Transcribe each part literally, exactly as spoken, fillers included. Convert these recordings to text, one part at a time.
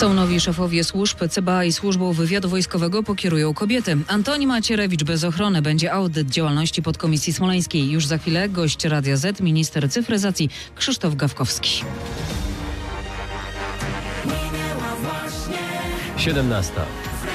Są nowi szefowie służb. C B A i Służbą Wywiadu Wojskowego pokierują kobiety. Antoni Macierewicz bez ochrony. Będzie audyt działalności podkomisji smoleńskiej. Już za chwilę gość Radia Z, minister cyfryzacji Krzysztof Gawkowski. siedemnasta.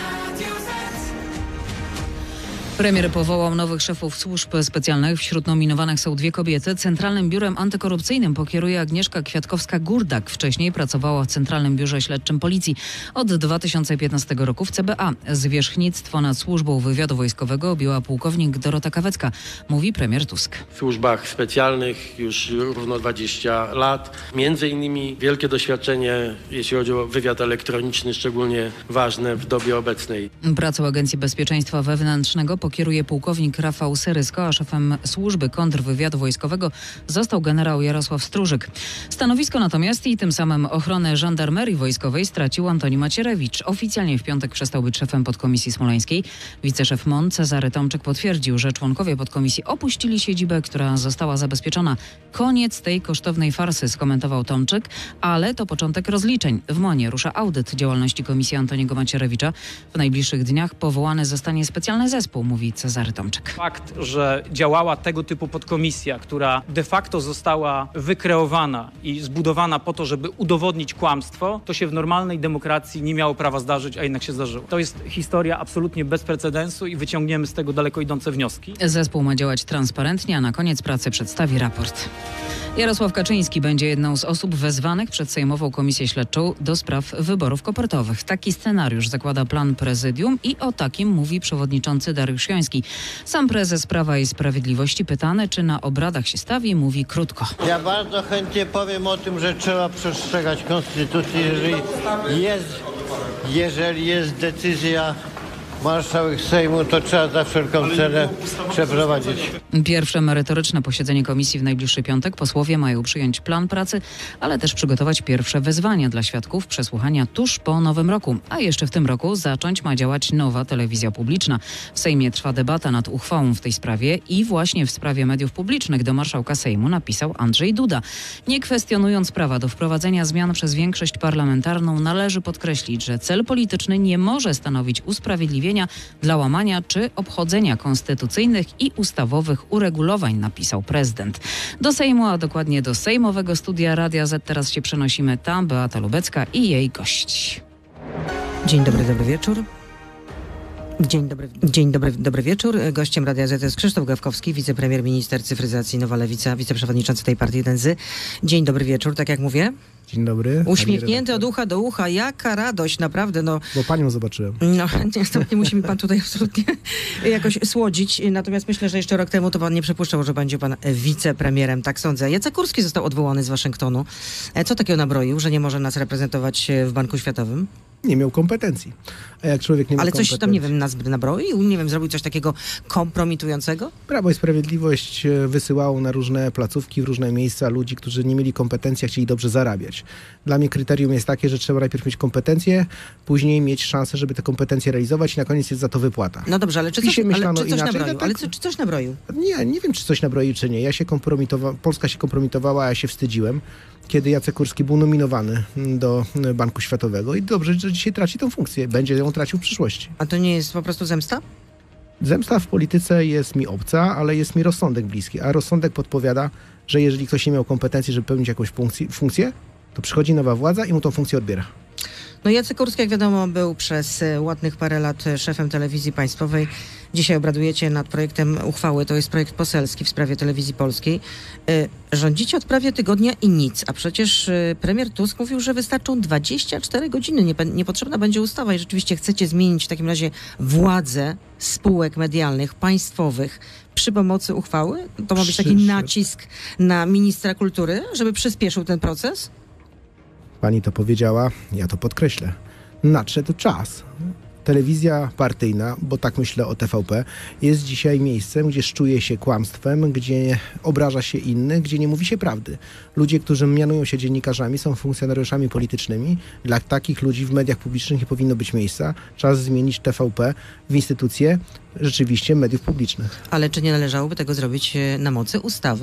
Premier powołał nowych szefów służb specjalnych. Wśród nominowanych są dwie kobiety. Centralnym Biurem Antykorupcyjnym pokieruje Agnieszka Kwiatkowska-Gurdak. Wcześniej pracowała w Centralnym Biurze Śledczym Policji. Od dwa tysiące piętnastego roku w C B A. Zwierzchnictwo nad Służbą Wywiadu Wojskowego objęła pułkownik Dorota Kawecka, mówi premier Tusk. W służbach specjalnych już równo dwadzieścia lat. Między innymi wielkie doświadczenie, jeśli chodzi o wywiad elektroniczny, szczególnie ważne w dobie obecnej. Pracą Agencji Bezpieczeństwa Wewnętrznego pokieruje pułkownik Rafał Serysko, a szefem służby kontrwywiadu wojskowego został generał Jarosław Strużyk. Stanowisko natomiast i tym samym ochronę żandarmerii wojskowej stracił Antoni Macierewicz. Oficjalnie w piątek przestał być szefem podkomisji smoleńskiej. Wiceszef M O N Cezary Tomczyk potwierdził, że członkowie podkomisji opuścili siedzibę, która została zabezpieczona. Koniec tej kosztownej farsy, skomentował Tomczyk, ale to początek rozliczeń. W MON-ie rusza audyt działalności komisji Antoniego Macierewicza. W najbliższych dniach powołany zostanie specjalny zespół, mówi Cezary Tomczyk. Fakt, że działała tego typu podkomisja, która de facto została wykreowana i zbudowana po to, żeby udowodnić kłamstwo, to się w normalnej demokracji nie miało prawa zdarzyć, a jednak się zdarzyło. To jest historia absolutnie bez precedensu i wyciągniemy z tego daleko idące wnioski. Zespół ma działać transparentnie, a na koniec pracy przedstawi raport. Jarosław Kaczyński będzie jedną z osób wezwanych przed Sejmową Komisję Śledczą do spraw wyborów kopertowych. Taki scenariusz zakłada plan prezydium i o takim mówi przewodniczący Dariusz Joński. Sam prezes Prawa i Sprawiedliwości pytany, czy na obradach się stawi, mówi krótko. Ja bardzo chętnie powiem o tym, że trzeba przestrzegać konstytucji, jeżeli jest, jeżeli jest decyzja marszałek Sejmu, to trzeba za wszelką cenę przeprowadzić. Pierwsze merytoryczne posiedzenie komisji w najbliższy piątek. Posłowie mają przyjąć plan pracy, ale też przygotować pierwsze wezwania dla świadków przesłuchania tuż po Nowym Roku. A jeszcze w tym roku zacząć ma działać nowa telewizja publiczna. W Sejmie trwa debata nad uchwałą w tej sprawie i właśnie w sprawie mediów publicznych do marszałka Sejmu napisał Andrzej Duda. Nie kwestionując prawa do wprowadzenia zmian przez większość parlamentarną, należy podkreślić, że cel polityczny nie może stanowić usprawiedliwienia dla łamania czy obchodzenia konstytucyjnych i ustawowych uregulowań, napisał prezydent. Do Sejmu, a dokładnie do Sejmowego Studia Radia Z teraz się przenosimy. Tam Beata Lubecka i jej gość. Dzień dobry, dobry wieczór. Dzień dobry, dzień dobry, dobry wieczór. Gościem Radia Z jest Krzysztof Gawkowski, wicepremier, minister cyfryzacji, Nowa Lewica, wiceprzewodniczący tej partii, jeden z. Dzień dobry wieczór, tak jak mówię. Dzień dobry. Uśmiechnięty od ucha do ucha. Jaka radość, naprawdę. No, bo panią zobaczyłem. No, niestety nie musi mi pan tutaj absolutnie jakoś słodzić. Natomiast myślę, że jeszcze rok temu to pan nie przypuszczał, że będzie pan wicepremierem, tak sądzę. Jacek Kurski został odwołany z Waszyngtonu. Co takiego nabroił, że nie może nas reprezentować w Banku Światowym? Nie miał kompetencji. A jak człowiek nie ma Ale coś kompetencji... tam, nie wiem, nas nabroił? Nie wiem, zrobił coś takiego kompromitującego? Prawo i Sprawiedliwość wysyłało na różne placówki, w różne miejsca ludzi, którzy nie mieli kompetencji, a chcieli dobrze zarabiać. Dla mnie kryterium jest takie, że trzeba najpierw mieć kompetencje, później mieć szansę, żeby te kompetencje realizować i na koniec jest za to wypłata. No dobrze, ale czy coś, ale, czy coś inaczej, nabroił? tak... Ale czy, czy coś nabroił? Nie, nie wiem, czy coś nabroił, czy nie. Ja się kompromitowałem, Polska się kompromitowała, a ja się wstydziłem, kiedy Jacek Kurski był nominowany do Banku Światowego i dobrze, że dzisiaj traci tę funkcję. Będzie ją tracił w przyszłości. A to nie jest po prostu zemsta? Zemsta w polityce jest mi obca, ale jest mi rozsądek bliski. A rozsądek podpowiada, że jeżeli ktoś nie miał kompetencji, żeby pełnić jakąś funkcję, funkcję, to przychodzi nowa władza i mu tą funkcję odbiera. No Jacek Kurski, jak wiadomo, był przez ładnych parę lat szefem telewizji państwowej. Dzisiaj obradujecie nad projektem uchwały, to jest projekt poselski w sprawie telewizji polskiej. Rządzicie od prawie tygodnia i nic, a przecież premier Tusk mówił, że wystarczą dwadzieścia cztery godziny, nie, niepotrzebna będzie ustawa i rzeczywiście chcecie zmienić w takim razie władzę spółek medialnych, państwowych przy pomocy uchwały? To ma być taki nacisk na ministra kultury, żeby przyspieszył ten proces? Pani to powiedziała, ja to podkreślę. Nadszedł czas. Telewizja partyjna, bo tak myślę o T V P, jest dzisiaj miejscem, gdzie szczuje się kłamstwem, gdzie obraża się innych, gdzie nie mówi się prawdy. Ludzie, którzy mianują się dziennikarzami, są funkcjonariuszami politycznymi. Dla takich ludzi w mediach publicznych nie powinno być miejsca. Czas zmienić T V P w instytucję rzeczywiście mediów publicznych. Ale czy nie należałoby tego zrobić na mocy ustawy?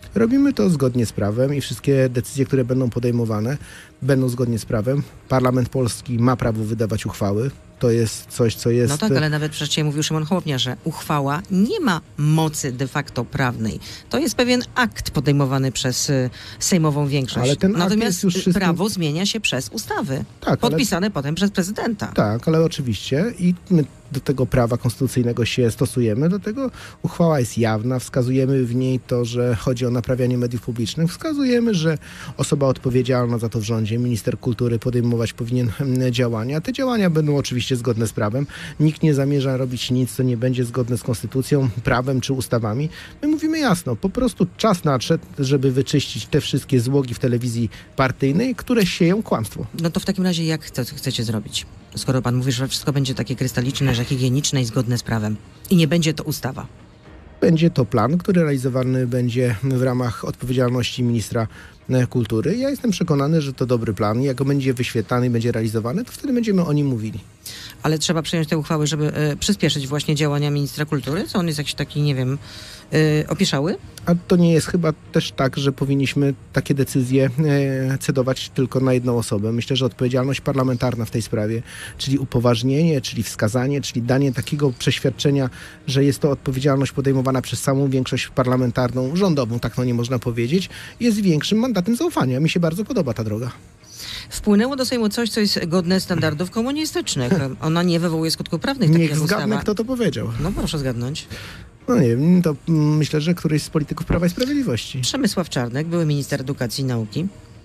Robimy to zgodnie z prawem i wszystkie decyzje, które będą podejmowane, będą zgodnie z prawem. Parlament polski ma prawo wydawać uchwały. To jest coś, co jest... No tak, ale nawet przecież mówił Szymon Hołownia, że uchwała nie ma mocy de facto prawnej. To jest pewien akt podejmowany przez y, sejmową większość. Ale ten akt Natomiast jest już wszystkim... prawo zmienia się przez ustawy, Tak, podpisane ale... potem przez prezydenta. Tak, ale oczywiście i my do tego prawa konstytucyjnego się stosujemy, do tego uchwała jest jawna, wskazujemy w niej to, że chodzi o naprawianie mediów publicznych, wskazujemy, że osoba odpowiedzialna za to w rządzie, minister kultury podejmować powinien działania. Te działania będą oczywiście zgodne z prawem. Nikt nie zamierza robić nic, co nie będzie zgodne z konstytucją, prawem czy ustawami. My mówimy jasno, po prostu czas nadszedł, żeby wyczyścić te wszystkie złogi w telewizji partyjnej, które sieją kłamstwo. No to w takim razie jak to chcecie zrobić? Skoro pan mówi, że wszystko będzie takie krystaliczne, że higieniczne i zgodne z prawem. I nie będzie to ustawa. Będzie to plan, który realizowany będzie w ramach odpowiedzialności ministra kultury. Ja jestem przekonany, że to dobry plan. Jak będzie wyświetlany i będzie realizowany, to wtedy będziemy o nim mówili. Ale trzeba przyjąć te uchwały, żeby y, przyspieszyć właśnie działania ministra kultury? Co on jest jakiś taki, nie wiem, y, opieszały? A to nie jest chyba też tak, że powinniśmy takie decyzje e, cedować tylko na jedną osobę. Myślę, że odpowiedzialność parlamentarna w tej sprawie, czyli upoważnienie, czyli wskazanie, czyli danie takiego przeświadczenia, że jest to odpowiedzialność podejmowana przez samą większość parlamentarną, rządową, tak to nie można powiedzieć, jest większym mandatem zaufania. Mi się bardzo podoba ta droga. Wpłynęło do Sejmu coś, co jest godne standardów komunistycznych. Ona nie wywołuje skutków prawnych, tak Niech jak zgadnę, ustawa. kto to powiedział. No proszę zgadnąć. No nie wiem, to mm, myślę, że któryś z polityków Prawa i Sprawiedliwości. Przemysław Czarnek, były minister edukacji i nauki.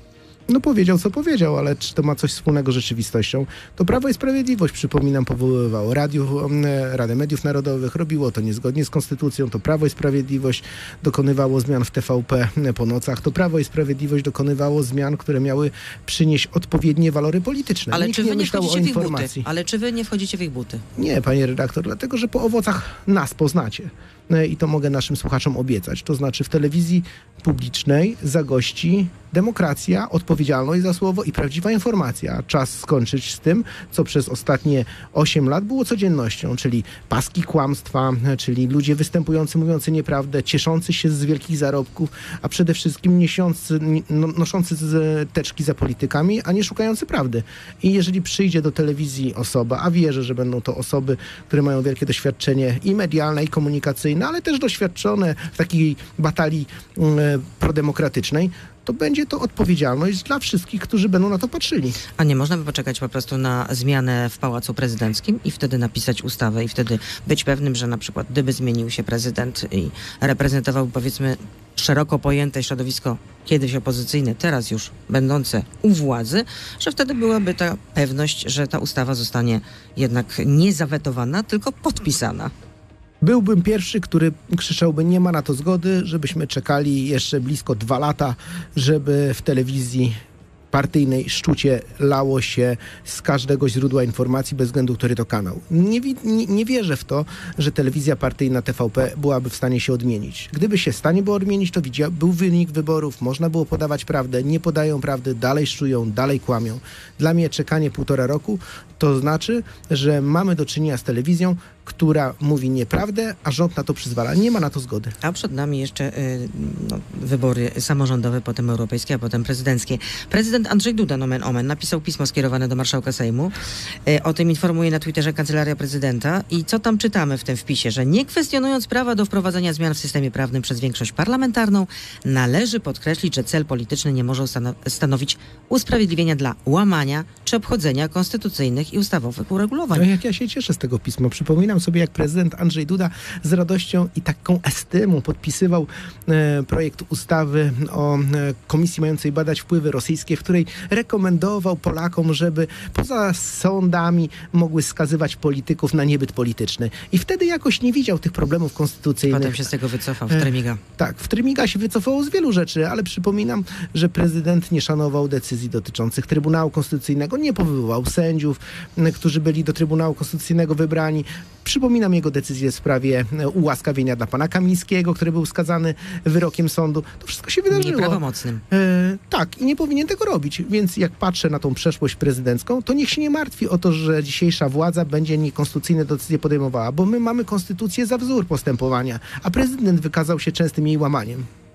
No powiedział, co powiedział, ale czy to ma coś wspólnego z rzeczywistością? To Prawo i Sprawiedliwość, przypominam, powoływało Radiu, Radę Mediów Narodowych, robiło to niezgodnie z konstytucją, to Prawo i Sprawiedliwość dokonywało zmian w T V P po nocach, to Prawo i Sprawiedliwość dokonywało zmian, które miały przynieść odpowiednie walory polityczne. Ale Nikt czy wy nie nie myślał wchodzicie o w ich buty? informacji. Ale czy wy nie wchodzicie w ich buty? Nie, panie redaktor, dlatego, że po owocach nas poznacie. No i to mogę naszym słuchaczom obiecać. To znaczy w telewizji publicznej zagości demokracja, odpowiedzialność za słowo i prawdziwa informacja. Czas skończyć z tym, co przez ostatnie osiem lat było codziennością, czyli paski kłamstwa, czyli ludzie występujący, mówiący nieprawdę, cieszący się z wielkich zarobków, a przede wszystkim niesiący, no, noszący z teczki za politykami, a nie szukający prawdy. I jeżeli przyjdzie do telewizji osoba, a wierzę, że będą to osoby, które mają wielkie doświadczenie i medialne, i komunikacyjne, ale też doświadczone w takiej batalii y, prodemokratycznej, to będzie to odpowiedzialność dla wszystkich, którzy będą na to patrzyli. A nie można by poczekać po prostu na zmianę w Pałacu Prezydenckim i wtedy napisać ustawę i wtedy być pewnym, że na przykład gdyby zmienił się prezydent i reprezentował, powiedzmy, szeroko pojęte środowisko kiedyś opozycyjne, teraz już będące u władzy, że wtedy byłaby ta pewność, że ta ustawa zostanie jednak nie zawetowana, tylko podpisana. Byłbym pierwszy, który krzyczałby, nie ma na to zgody, żebyśmy czekali jeszcze blisko dwa lata, żeby w telewizji partyjnej szczucie lało się z każdego źródła informacji, bez względu, który to kanał. Nie, nie, nie wierzę w to, że telewizja partyjna T V P byłaby w stanie się odmienić. Gdyby się w stanie było odmienić, to widział, był wynik wyborów, można było podawać prawdę, nie podają prawdy, dalej szczują, dalej kłamią. Dla mnie czekanie półtora roku to znaczy, że mamy do czynienia z telewizją, która mówi nieprawdę, a rząd na to przyzwala. Nie ma na to zgody. A przed nami jeszcze y, no, wybory samorządowe, potem europejskie, a potem prezydenckie. Prezydent Andrzej Duda, nomen omen, napisał pismo skierowane do marszałka Sejmu. Y, o tym informuje na Twitterze Kancelaria Prezydenta. I co tam czytamy w tym wpisie? Że nie kwestionując prawa do wprowadzenia zmian w systemie prawnym przez większość parlamentarną, należy podkreślić, że cel polityczny nie może stanow- stanowić usprawiedliwienia dla łamania czy obchodzenia konstytucyjnych i ustawowych uregulowań. No jak ja się cieszę z tego pisma. Przypominam sobie, jak prezydent Andrzej Duda z radością i taką estymą podpisywał e, projekt ustawy o e, komisji mającej badać wpływy rosyjskie, w której rekomendował Polakom, żeby poza sądami mogły skazywać polityków na niebyt polityczny. I wtedy jakoś nie widział tych problemów konstytucyjnych. Potem się z tego wycofał w Trymiga. E, tak, w Trymiga się wycofało z wielu rzeczy, ale przypominam, że prezydent nie szanował decyzji dotyczących Trybunału Konstytucyjnego, nie powoływał sędziów, którzy byli do Trybunału Konstytucyjnego wybrani. Przypominam jego decyzję w sprawie ułaskawienia dla pana Kamińskiego, który był skazany wyrokiem sądu. To wszystko się wydarzyło. Nieprawomocnym. E, tak, i nie powinien tego robić. Więc jak patrzę na tą przeszłość prezydencką, to niech się nie martwi o to, że dzisiejsza władza będzie niekonstytucyjne decyzje podejmowała, bo my mamy konstytucję za wzór postępowania, a prezydent wykazał się częstym jej łamaniem.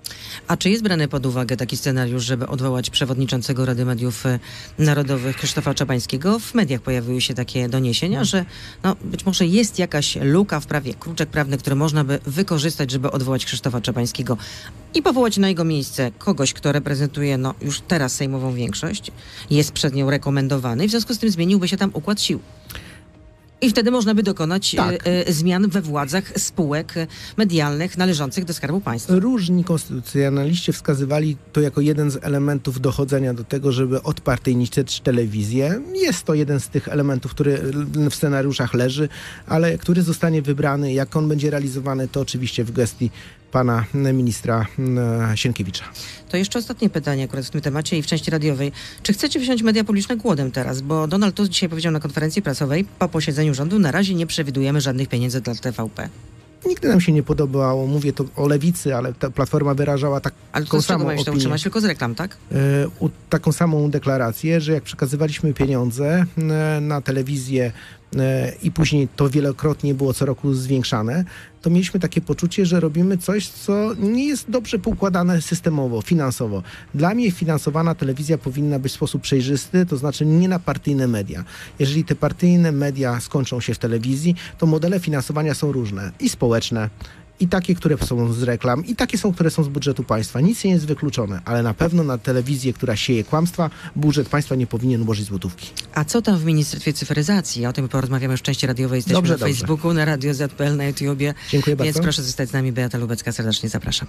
A czy jest brany pod uwagę taki scenariusz, żeby odwołać przewodniczącego Rady Mediów Narodowych Krzysztofa Czabańskiego? W mediach pojawiły się takie doniesienia, że no, być może jest jakaś luka w prawie, kruczek prawny, który można by wykorzystać, żeby odwołać Krzysztofa Czabańskiego i powołać na jego miejsce kogoś, kto reprezentuje no, już teraz sejmową większość, jest przed nią rekomendowany i w związku z tym zmieniłby się tam układ sił. I wtedy można by dokonać Tak. e, e, zmian we władzach spółek medialnych należących do Skarbu Państwa. Różni konstytucjonaliści wskazywali to jako jeden z elementów dochodzenia do tego, żeby odpartyjniczyć telewizję. Jest to jeden z tych elementów, który w scenariuszach leży, ale który zostanie wybrany, jak on będzie realizowany, to oczywiście w gestii pana ministra Sienkiewicza. To jeszcze ostatnie pytanie akurat w tym temacie i w części radiowej. Czy chcecie wziąć media publiczne głodem teraz? Bo Donald Tusk dzisiaj powiedział na konferencji prasowej po posiedzeniu rządu, na razie nie przewidujemy żadnych pieniędzy dla T V P. Nigdy nam się nie podobało, mówię to o lewicy, ale ta Platforma wyrażała taką Ale to z czego samą mają się to opinię. utrzymać? Tylko z reklam, tak? e, u, taką samą deklarację, że jak przekazywaliśmy pieniądze e, na telewizję e, i później to wielokrotnie było co roku zwiększane, to mieliśmy takie poczucie, że robimy coś, co nie jest dobrze poukładane systemowo, finansowo. Dla mnie finansowana telewizja powinna być w sposób przejrzysty, to znaczy nie na partyjne media. Jeżeli te partyjne media skończą się w telewizji, to modele finansowania są różne i społeczne, i takie, które są z reklam, i takie są, które są z budżetu państwa. Nic nie jest wykluczone, ale na pewno na telewizję, która sieje kłamstwa, budżet państwa nie powinien ułożyć złotówki. A co tam w Ministerstwie Cyfryzacji? O tym porozmawiamy już w części radiowej. Jesteśmy Dobrze, na dobrze. Facebooku, na Radio Z P L, na YouTubie. Dziękuję Więc bardzo. proszę zostać z nami. Beata Lubecka, serdecznie zapraszam.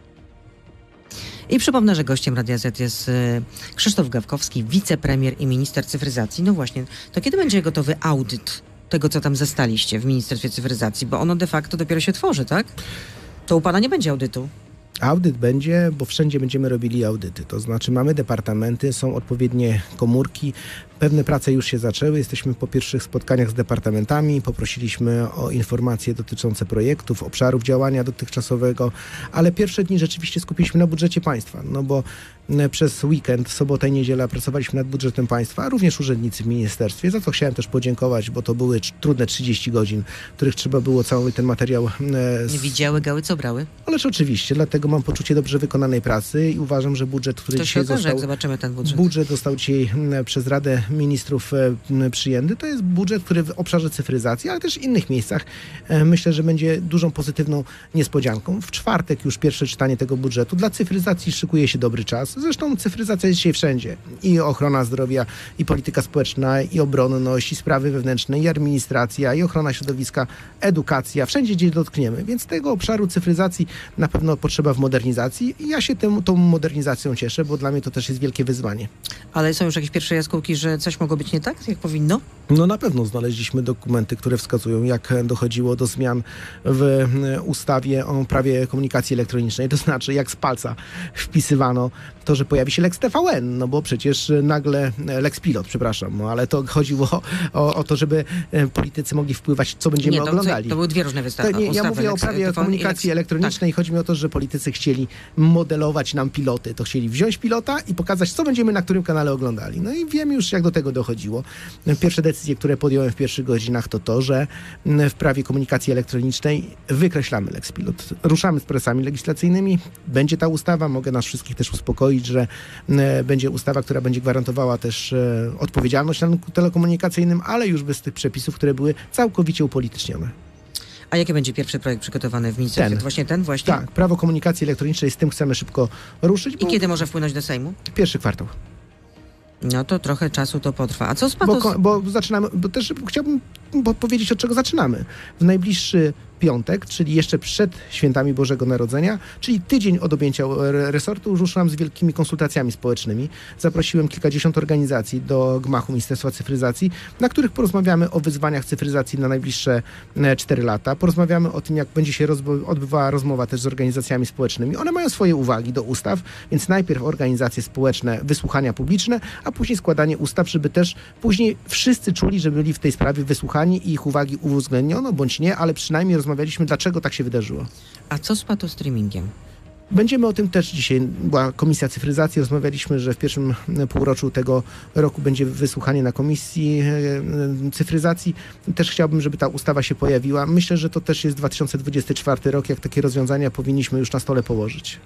I przypomnę, że gościem Radia Z jest y, Krzysztof Gawkowski, wicepremier i minister cyfryzacji. No właśnie, to kiedy będzie gotowy audyt tego, co tam zastaliście w Ministerstwie Cyfryzacji? Bo ono de facto dopiero się tworzy, tak? To u pana nie będzie audytu. Audyt będzie, bo wszędzie będziemy robili audyty. To znaczy mamy departamenty, są odpowiednie komórki. Pewne prace już się zaczęły. Jesteśmy po pierwszych spotkaniach z departamentami. Poprosiliśmy o informacje dotyczące projektów, obszarów działania dotychczasowego, ale pierwsze dni rzeczywiście skupiliśmy na budżecie państwa, no bo przez weekend, sobotę i niedzielę pracowaliśmy nad budżetem państwa, a również urzędnicy w ministerstwie, za co chciałem też podziękować, bo to były trudne trzydzieści godzin, w których trzeba było cały ten materiał... Nie widziały gały, co brały? Ależ oczywiście, dlatego mam poczucie dobrze wykonanej pracy i uważam, że budżet, który To się dzisiaj okaże, został... jak zobaczymy ten budżet. Budżet został dzisiaj m, przez Radę Ministrów e, przyjęty. To jest budżet, który w obszarze cyfryzacji, ale też w innych miejscach e, myślę, że będzie dużą pozytywną niespodzianką. W czwartek już pierwsze czytanie tego budżetu. Dla cyfryzacji szykuje się dobry czas. Zresztą cyfryzacja jest dzisiaj wszędzie. I ochrona zdrowia, i polityka społeczna, i obronność, i sprawy wewnętrzne, i administracja, i ochrona środowiska, edukacja. Wszędzie gdzie dotkniemy. Więc tego obszaru cyfryzacji na pewno potrzeba w modernizacji i ja się tym, tą modernizacją cieszę, bo dla mnie to też jest wielkie wyzwanie. Ale są już jakieś pierwsze jaskółki, że coś mogło być nie tak, jak powinno? No na pewno znaleźliśmy dokumenty, które wskazują, jak dochodziło do zmian w ustawie o prawie komunikacji elektronicznej. To znaczy, jak z palca wpisywano to, że pojawi się Lex T V N, no bo przecież nagle Lex Pilot, przepraszam, no ale to chodziło o, o to, żeby politycy mogli wpływać, co będziemy nie, to, oglądali. To, to były dwie różne wystawy. To nie, ja mówię o prawie komunikacji elektronicznej i chodzi mi o to, że politycy chcieli modelować nam piloty. To chcieli wziąć pilota i pokazać, co będziemy na którym kanale oglądali. No i wiem już, jak do tego dochodziło. Pierwsze decyzje, które podjąłem w pierwszych godzinach, to to, że w prawie komunikacji elektronicznej wykreślamy Lex Pilot. Ruszamy z procesami legislacyjnymi. Będzie ta ustawa. Mogę nas wszystkich też uspokoić, że będzie ustawa, która będzie gwarantowała też odpowiedzialność na rynku telekomunikacyjnym, ale już bez tych przepisów, które były całkowicie upolitycznione. A jaki będzie pierwszy projekt przygotowany w ministerstwie? Ten. To właśnie ten właśnie? Tak, prawo komunikacji elektronicznej, z tym chcemy szybko ruszyć. I kiedy może wpłynąć do Sejmu? Pierwszy kwartał. No to trochę czasu to potrwa. A co z Bo, patos... ko- bo zaczynamy, bo też chciałbym powiedzieć, od czego zaczynamy. W najbliższy piątek, czyli jeszcze przed świętami Bożego Narodzenia, czyli tydzień od objęcia resortu, ruszam z wielkimi konsultacjami społecznymi. Zaprosiłem kilkadziesiąt organizacji do gmachu Ministerstwa Cyfryzacji, na których porozmawiamy o wyzwaniach cyfryzacji na najbliższe cztery lata. Porozmawiamy o tym, jak będzie się rozbo- odbywała rozmowa też z organizacjami społecznymi. One mają swoje uwagi do ustaw, więc najpierw organizacje społeczne, wysłuchania publiczne, a później składanie ustaw, żeby też później wszyscy czuli, że byli w tej sprawie wysłuchani i ich uwagi uwzględniono, bądź nie, ale przynajmniej rozmawialiśmy, dlaczego tak się wydarzyło. A co z patostreamingiem? Będziemy o tym też dzisiaj, była Komisja Cyfryzacji, rozmawialiśmy, że w pierwszym półroczu tego roku będzie wysłuchanie na Komisji Cyfryzacji. Też chciałbym, żeby ta ustawa się pojawiła. Myślę, że to też jest dwa tysiące dwudziesty czwarty rok, jak takie rozwiązania powinniśmy już na stole położyć.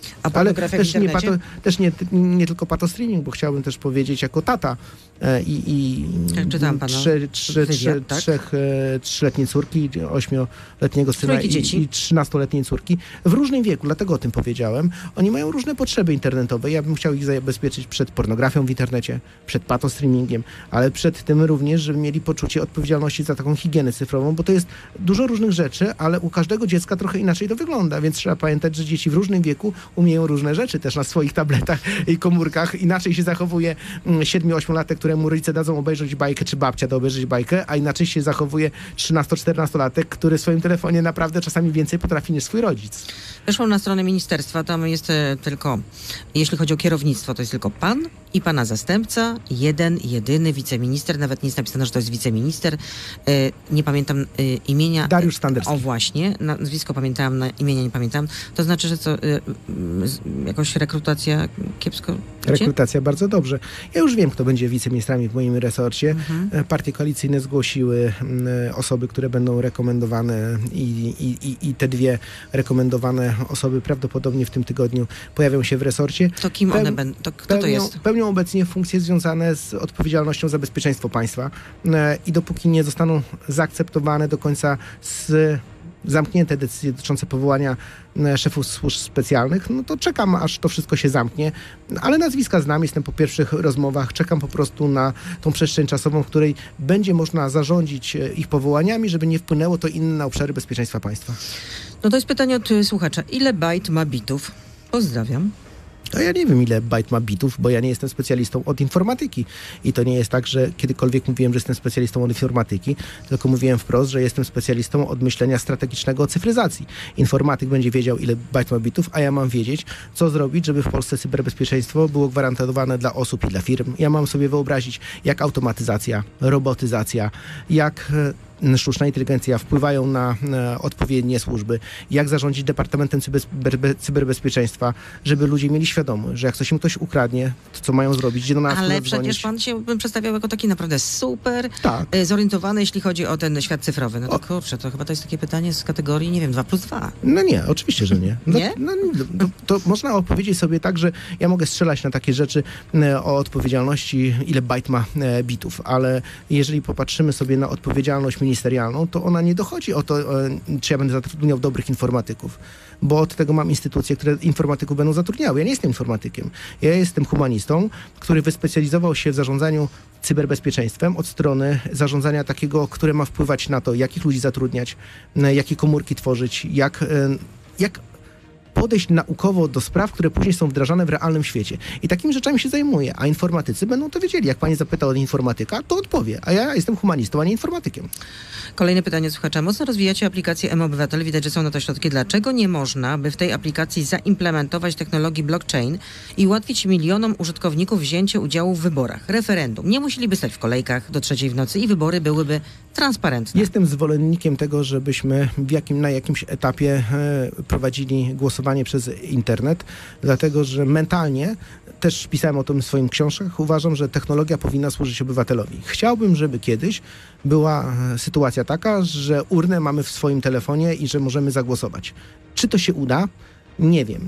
A Ale pornografia w też, nie, internecie? pato, też nie, nie tylko patostreaming, bo chciałbym też powiedzieć jako tata e, i, i Czytałam pana trzy, trzy, wywiad, trzy, tak? trzech, e, trzyletniej córki, ośmioletniego syna Trójki i, dzieci. i trzynastoletniej córki w różnym wieku, dlatego o tym powiedziałem. Oni mają różne potrzeby internetowe. Ja bym chciał ich zabezpieczyć przed pornografią w internecie, przed patostreamingiem, ale przed tym również, żeby mieli poczucie odpowiedzialności za taką higienę cyfrową, bo to jest dużo różnych rzeczy, ale u każdego dziecka trochę inaczej to wygląda, więc trzeba pamiętać, że dzieci w różnym wieku umieją różne rzeczy też na swoich tabletach i komórkach. Inaczej się zachowuje siedmiu-ośmiolatek, któremu rodzice dadzą obejrzeć bajkę, czy babcia da obejrzeć bajkę, a inaczej się zachowuje trzynasto-czternastolatek, który w swoim telefonie naprawdę czasami więcej potrafi niż swój rodzic. Weszłam na stronę ministerstwa, tam jest e, tylko, jeśli chodzi o kierownictwo, to jest tylko pan i pana zastępca, jeden, jedyny wiceminister, nawet nie jest napisane, że to jest wiceminister, e, nie pamiętam e, imienia. Dariusz Standerski. O właśnie, nazwisko pamiętałam, na imienia nie pamiętam. To znaczy, że co, e, m, z, jakoś rekrutacja kiepsko idzie? Rekrutacja bardzo dobrze. Ja już wiem, kto będzie wiceministrami w moim resorcie. Mhm. Partie koalicyjne zgłosiły mm, osoby, które będą rekomendowane i, i, i, i te dwie rekomendowane osoby prawdopodobnie w tym tygodniu pojawią się w resorcie. To kim Peł- one będą? To kto pełnią, to jest? Pełnią obecnie funkcje związane z odpowiedzialnością za bezpieczeństwo państwa e, i dopóki nie zostaną zaakceptowane do końca z zamknięte decyzje dotyczące powołania e, szefów służb specjalnych, no to czekam, aż to wszystko się zamknie, ale nazwiska znam, jestem po pierwszych rozmowach, czekam po prostu na tą przestrzeń czasową, w której będzie można zarządzić e, ich powołaniami, żeby nie wpłynęło to inne na obszary bezpieczeństwa państwa. No to jest pytanie od y, słuchacza. Ile bajt ma bitów? Pozdrawiam. A ja nie wiem, ile bajt ma bitów, bo ja nie jestem specjalistą od informatyki. I to nie jest tak, że kiedykolwiek mówiłem, że jestem specjalistą od informatyki, tylko mówiłem wprost, że jestem specjalistą od myślenia strategicznego o cyfryzacji. Informatyk będzie wiedział, ile bajt ma bitów, a ja mam wiedzieć, co zrobić, żeby w Polsce cyberbezpieczeństwo było gwarantowane dla osób i dla firm. Ja mam sobie wyobrazić, jak automatyzacja, robotyzacja, jak sztuczna inteligencja wpływają na, na odpowiednie służby, jak zarządzić Departamentem cyber, cyberbezpieczeństwa, żeby ludzie mieli świadomość, że jak coś im ktoś ukradnie, to co mają zrobić, gdzie do nas Ale zadzwonić. przecież pan się przedstawiał jako taki naprawdę super Tak. e, zorientowany, jeśli chodzi o ten świat cyfrowy. No to O. kurczę, to chyba to jest takie pytanie z kategorii, nie wiem, dwa plus dwa. No nie, oczywiście, że nie. No, Nie? No, to, to można odpowiedzieć sobie tak, że ja mogę strzelać na takie rzeczy e, o odpowiedzialności, ile bajt ma e, bitów, ale jeżeli popatrzymy sobie na odpowiedzialność ministerialną, to ona nie dochodzi o to, e, czy ja będę zatrudniał dobrych informatyków, bo od tego mam instytucje, które informatyków będą zatrudniały. Ja nie jestem informatykiem. Ja jestem humanistą, który wyspecjalizował się w zarządzaniu cyberbezpieczeństwem od strony zarządzania takiego, które ma wpływać na to, jakich ludzi zatrudniać, e, jakie komórki tworzyć, jak, e, jak podejść naukowo do spraw, które później są wdrażane w realnym świecie. I takimi rzeczami się zajmuję, a informatycy będą to wiedzieli. Jak pani zapyta od informatyka, to odpowie. A ja jestem humanistą, a nie informatykiem. Kolejne pytanie od słuchacza. Mocno rozwijacie aplikację M-Obywatel. Widać, że są na to środki. Dlaczego nie można, by w tej aplikacji zaimplementować technologii blockchain i ułatwić milionom użytkowników wzięcie udziału w wyborach, referendum? Nie musieliby stać w kolejkach do trzeciej w nocy i wybory byłyby transparentne. Jestem zwolennikiem tego, żebyśmy w jakim, na jakimś etapie e, prowadzili głosowanie przez internet, dlatego że mentalnie, też pisałem o tym w swoich książkach, uważam, że technologia powinna służyć obywatelowi. Chciałbym, żeby kiedyś była e, sytuacja taka, że urnę mamy w swoim telefonie i że możemy zagłosować. Czy to się uda? Nie wiem.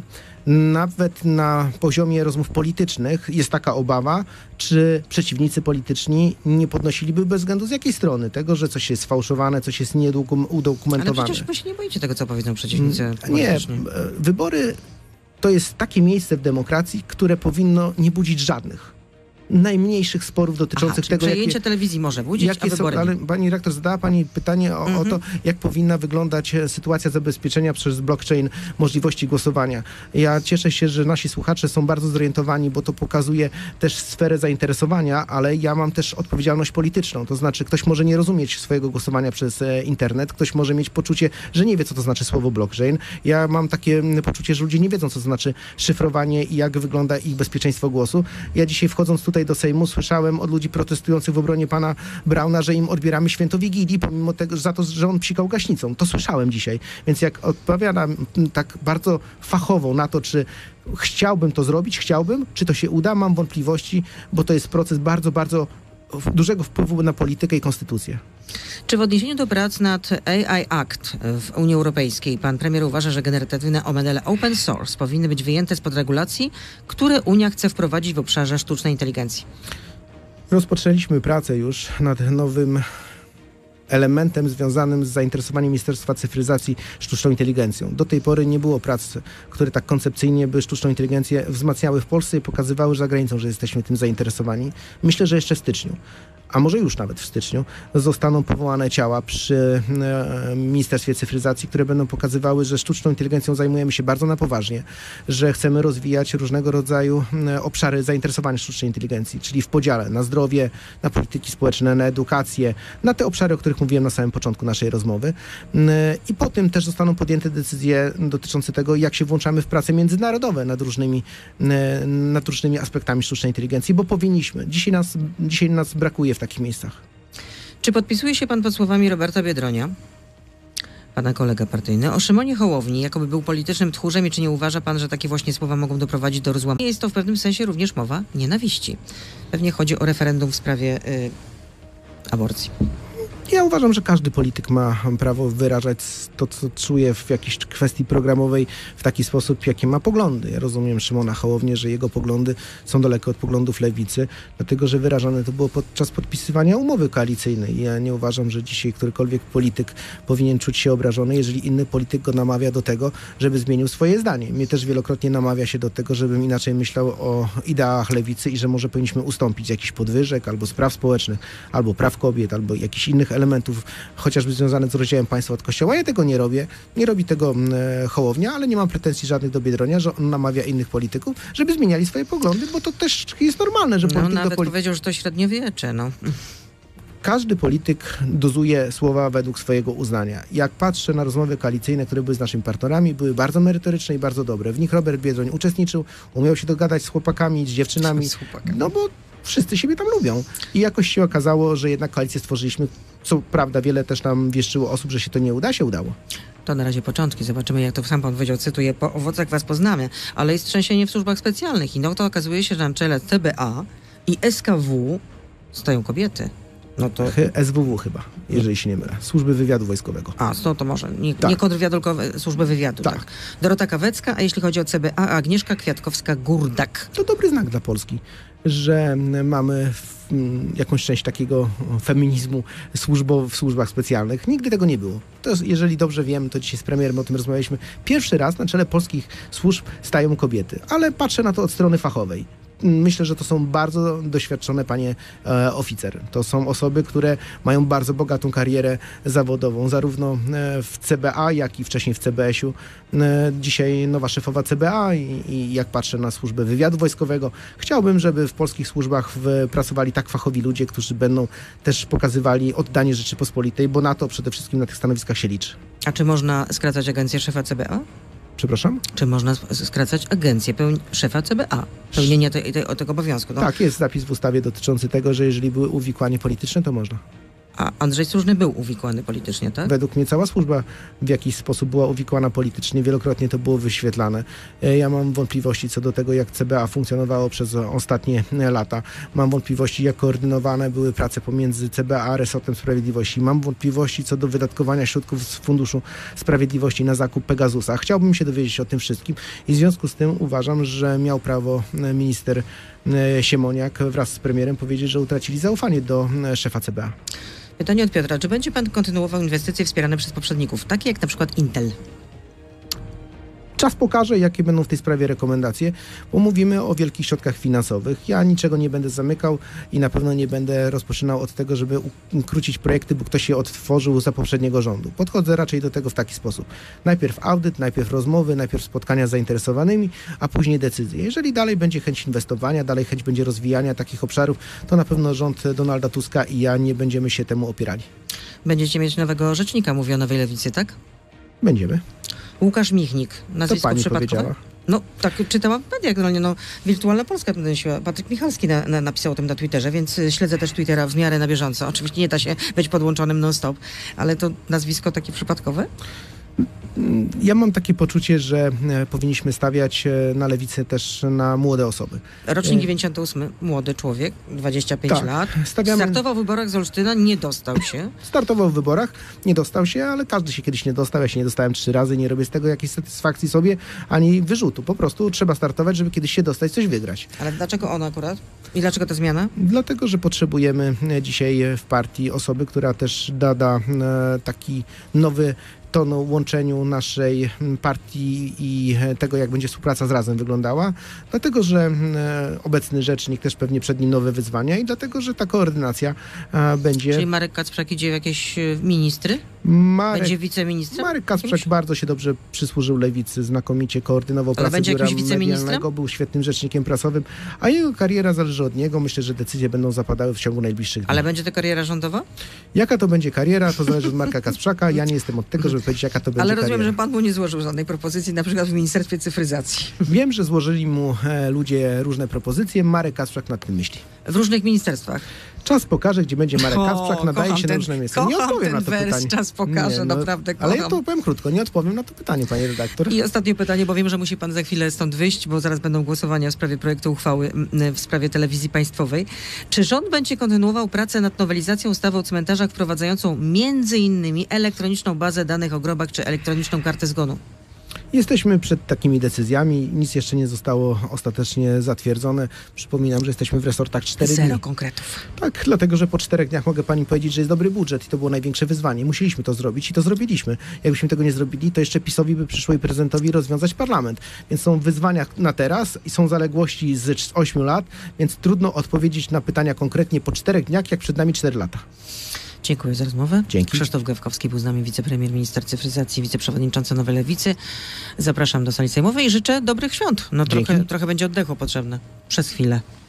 Nawet na poziomie rozmów politycznych jest taka obawa, czy przeciwnicy polityczni nie podnosiliby bez względu z jakiej strony tego, że coś jest sfałszowane, coś jest Ale nieudokumentowane. przecież wy się nie boicie tego, co powiedzą przeciwnicy Nie, polityczni. e, wybory to jest takie miejsce w demokracji, które powinno nie budzić żadnych najmniejszych sporów dotyczących Aha, czyli tego, przejęcie jakie, telewizji może budzić, a jakie są, wybory ale nie. pani redaktor zadała pani pytanie o, Mhm. o to, jak powinna wyglądać e, sytuacja zabezpieczenia przez blockchain możliwości głosowania. Ja cieszę się, że nasi słuchacze są bardzo zorientowani, bo to pokazuje też sferę zainteresowania, ale ja mam też odpowiedzialność polityczną. To znaczy, ktoś może nie rozumieć swojego głosowania przez e, internet, ktoś może mieć poczucie, że nie wie, co to znaczy słowo blockchain. Ja mam takie m, poczucie, że ludzie nie wiedzą, co to znaczy szyfrowanie i jak wygląda ich bezpieczeństwo głosu. Ja dzisiaj wchodząc tutaj do Sejmu słyszałem od ludzi protestujących w obronie pana Brauna, że im odbieramy święto Wigilii, pomimo tego, że za to, że on psikał gaśnicą. To słyszałem dzisiaj. Więc jak odpowiadam m, tak bardzo fachowo na to, czy chciałbym to zrobić, chciałbym, czy to się uda, mam wątpliwości, bo to jest proces bardzo, bardzo dużego wpływu na politykę i konstytucję. Czy w odniesieniu do prac nad A I Act w Unii Europejskiej pan premier uważa, że generatywne modele open source powinny być wyjęte spod regulacji, które Unia chce wprowadzić w obszarze sztucznej inteligencji? Rozpoczęliśmy pracę już nad nowym elementem związanym z zainteresowaniem Ministerstwa Cyfryzacji sztuczną inteligencją. Do tej pory nie było prac, które tak koncepcyjnie by sztuczną inteligencję wzmacniały w Polsce i pokazywały za granicą, że jesteśmy tym zainteresowani. Myślę, że jeszcze w styczniu, a może już nawet w styczniu, zostaną powołane ciała przy e, Ministerstwie Cyfryzacji, które będą pokazywały, że sztuczną inteligencją zajmujemy się bardzo na poważnie, że chcemy rozwijać różnego rodzaju e, obszary zainteresowania sztucznej inteligencji, czyli w podziale na zdrowie, na polityki społeczne, na edukację, na te obszary, o których mówiłem na samym początku naszej rozmowy. E, I po tym też zostaną podjęte decyzje dotyczące tego, jak się włączamy w prace międzynarodowe nad różnymi, e, nad różnymi aspektami sztucznej inteligencji, bo powinniśmy. Dzisiaj nas, dzisiaj nas brakuje w takich miejscach. Czy podpisuje się pan pod słowami Roberta Biedronia, pana kolega partyjny, o Szymonie Hołowni, jakoby był politycznym tchórzem i czy nie uważa pan, że takie właśnie słowa mogą doprowadzić do rozłamania? Jest to w pewnym sensie również mowa nienawiści. Pewnie chodzi o referendum w sprawie y, aborcji. Ja uważam, że każdy polityk ma prawo wyrażać to, co czuje w jakiejś kwestii programowej w taki sposób, jakie ma poglądy. Ja rozumiem Szymona Hołownię, że jego poglądy są daleko od poglądów lewicy, dlatego że wyrażane to było podczas podpisywania umowy koalicyjnej. Ja nie uważam, że dzisiaj którykolwiek polityk powinien czuć się obrażony, jeżeli inny polityk go namawia do tego, żeby zmienił swoje zdanie. Mnie też wielokrotnie namawia się do tego, żebym inaczej myślał o ideałach lewicy i że może powinniśmy ustąpić z jakichś podwyżek, albo spraw społecznych, albo praw kobiet, albo jakichś innych elementów, chociażby związanych z rozdziałem państwa od kościoła. Ja tego nie robię. Nie robi tego e, Hołownia, ale nie mam pretensji żadnych do Biedronia, że on namawia innych polityków, żeby zmieniali swoje poglądy, bo to też jest normalne, że No polityk nawet do polityki... powiedział, że to średniowiecze, no. Każdy polityk dozuje słowa według swojego uznania. Jak patrzę na rozmowy koalicyjne, które były z naszymi partnerami, były bardzo merytoryczne i bardzo dobre. W nich Robert Biedroń uczestniczył, umiał się dogadać z chłopakami, z dziewczynami, Z chłopakami. no bo wszyscy siebie tam lubią. I jakoś się okazało, że jednak koalicję stworzyliśmy. Co prawda wiele też nam wieszczyło osób, że się to nie uda, się udało. To na razie początki. Zobaczymy, jak to sam pan powiedział, cytuję, po owocach was poznamy. Ale jest trzęsienie w służbach specjalnych i no to okazuje się, że na czele C B A i S K W stoją kobiety. No to... S W W chyba, jeżeli się nie mylę. Służby Wywiadu Wojskowego. A, to, to może. Nie, Tak. nie kontrwywiadu, tylko służby wywiadu. Tak. Tak. Dorota Kawecka, a jeśli chodzi o C B A, Agnieszka Kwiatkowska-Gurdak. To dobry znak dla Polski, że mamy w, m, jakąś część takiego feminizmu służbo, w służbach specjalnych. Nigdy tego nie było. To jest, jeżeli dobrze wiem, to dzisiaj z premierem o tym rozmawialiśmy. Pierwszy raz na czele polskich służb stają kobiety, ale patrzę na to od strony fachowej. Myślę, że to są bardzo doświadczone panie e, oficer. To są osoby, które mają bardzo bogatą karierę zawodową, zarówno e, w C B A, jak i wcześniej w C B S-u. E, dzisiaj nowa szefowa C B A i, i jak patrzę na służbę wywiadu wojskowego, chciałbym, żeby w polskich służbach w, pracowali tak fachowi ludzie, którzy będą też pokazywali oddanie Rzeczypospolitej, bo na to przede wszystkim na tych stanowiskach się liczy. A czy można skracać agencję szefa C B A? Przepraszam? Czy można s- skracać agencję pełni- szefa C B A? Pełnienie te, te, tego obowiązku. No. Tak, jest zapis w ustawie dotyczący tego, że jeżeli były uwikłanie polityczne, to można. A Andrzej Służny był uwikłany politycznie, tak? Według mnie cała służba w jakiś sposób była uwikłana politycznie, wielokrotnie to było wyświetlane. E, Ja mam wątpliwości co do tego, jak C B A funkcjonowało przez ostatnie e, lata. Mam wątpliwości, jak koordynowane były prace pomiędzy C B A a resortem sprawiedliwości. Mam wątpliwości co do wydatkowania środków z Funduszu Sprawiedliwości na zakup Pegasusa. Chciałbym się dowiedzieć o tym wszystkim i w związku z tym uważam, że miał prawo e, minister e, Siemoniak wraz z premierem powiedzieć, że utracili zaufanie do e, szefa C B A. Pytanie od Piotra. Czy będzie pan kontynuował inwestycje wspierane przez poprzedników, takie jak na przykład Intel? Czas pokaże, jakie będą w tej sprawie rekomendacje, bo mówimy o wielkich środkach finansowych. Ja niczego nie będę zamykał i na pewno nie będę rozpoczynał od tego, żeby ukrócić projekty, bo ktoś się odtworzył za poprzedniego rządu. Podchodzę raczej do tego w taki sposób. Najpierw audyt, najpierw rozmowy, najpierw spotkania z zainteresowanymi, a później decyzje. Jeżeli dalej będzie chęć inwestowania, dalej chęć będzie rozwijania takich obszarów, to na pewno rząd Donalda Tuska i ja nie będziemy się temu opierali. Będziecie mieć nowego rzecznika, mówi o Nowej Lewicy, tak? Będziemy. Łukasz Michnik, To nazwisko pani przypadkowe? powiedziała. No, tak czytałam w mediach, generalnie, no, Wirtualna Polska nosiła. Patryk Michalski na, na, napisał o tym na Twitterze, więc y, śledzę też Twittera w miarę na bieżąco. Oczywiście nie da się być podłączonym non-stop, ale to nazwisko takie przypadkowe? Ja mam takie poczucie, że e, powinniśmy stawiać e, na lewicę też na młode osoby. Rocznik dziewięćdziesiąty ósmy, młody człowiek, dwadzieścia pięć Tak, lat. stawiamy- Startował w wyborach z Olsztyna, nie dostał się. Startował w wyborach, nie dostał się, ale każdy się kiedyś nie dostał. Ja się nie dostałem trzy razy, nie robię z tego jakiejś satysfakcji sobie, ani wyrzutu. Po prostu trzeba startować, żeby kiedyś się dostać, coś wygrać. Ale dlaczego on akurat? I dlaczego ta zmiana? Dlatego, że potrzebujemy e, dzisiaj e, w partii osoby, która też da e, taki nowy ton łączeniu naszej m, partii i e, tego, jak będzie współpraca z Razem wyglądała. Dlatego, że e, obecny rzecznik też pewnie przed nim nowe wyzwania i dlatego, że ta koordynacja e, będzie... Czyli Marek Kacprzak idzie w jakieś e, ministry? Marek, Będzie wiceministrem? Marek Kacprzak Jakimś? bardzo się dobrze przysłużył lewicy, znakomicie koordynował Ale pracę będzie biura jakimś wiceministrem? medialnego, był świetnym rzecznikiem prasowym, a jego kariera zależy od niego. Myślę, że decyzje będą zapadały w ciągu najbliższych dni. Ale będzie to kariera rządowa? Jaka to będzie kariera, to zależy od Marka Kacprzaka. Ja nie jestem od tego, żeby powiedzieć, jaka to będzie Ale rozumiem, kariera. że pan mu nie złożył żadnej propozycji, na przykład w Ministerstwie Cyfryzacji. Wiem, że złożyli mu e, ludzie różne propozycje. Marek Kacprzak nad tym myśli. W różnych ministerstwach. Czas pokaże, gdzie będzie Marek O, Kacprzak, nadaje kocham się na ten- różne miejsca. Nie kocham odpowiem ten na to wers, pytanie. czas pokaże, naprawdę Ale ja kocham. to powiem krótko, nie odpowiem na to pytanie, panie redaktor. I ostatnie pytanie, bo wiem, że musi pan za chwilę stąd wyjść, bo zaraz będą głosowania w sprawie projektu uchwały m, w sprawie telewizji państwowej. Czy rząd będzie kontynuował pracę nad nowelizacją ustawy o cmentarzach wprowadzającą między innymi elektroniczną bazę danych o grobach czy elektroniczną kartę zgonu? Jesteśmy przed takimi decyzjami. Nic jeszcze nie zostało ostatecznie zatwierdzone. Przypominam, że jesteśmy w resortach cztery dni. Zero konkretów. Tak, dlatego, że po czterech dniach mogę pani powiedzieć, że jest dobry budżet i to było największe wyzwanie. Musieliśmy to zrobić i to zrobiliśmy. Jakbyśmy tego nie zrobili, to jeszcze PiS-owi by przyszło i prezydentowi rozwiązać parlament. Więc są wyzwania na teraz i są zaległości z ośmiu lat, więc trudno odpowiedzieć na pytania konkretnie po czterech dniach, jak przed nami cztery lata. Dziękuję za rozmowę. Dzięki. Krzysztof Gawkowski był z nami, wicepremier, minister cyfryzacji, wiceprzewodniczący Nowej Lewicy. Zapraszam do sali sejmowej i życzę dobrych świąt. No Dzięki. trochę, trochę będzie oddechu potrzebne. Przez chwilę.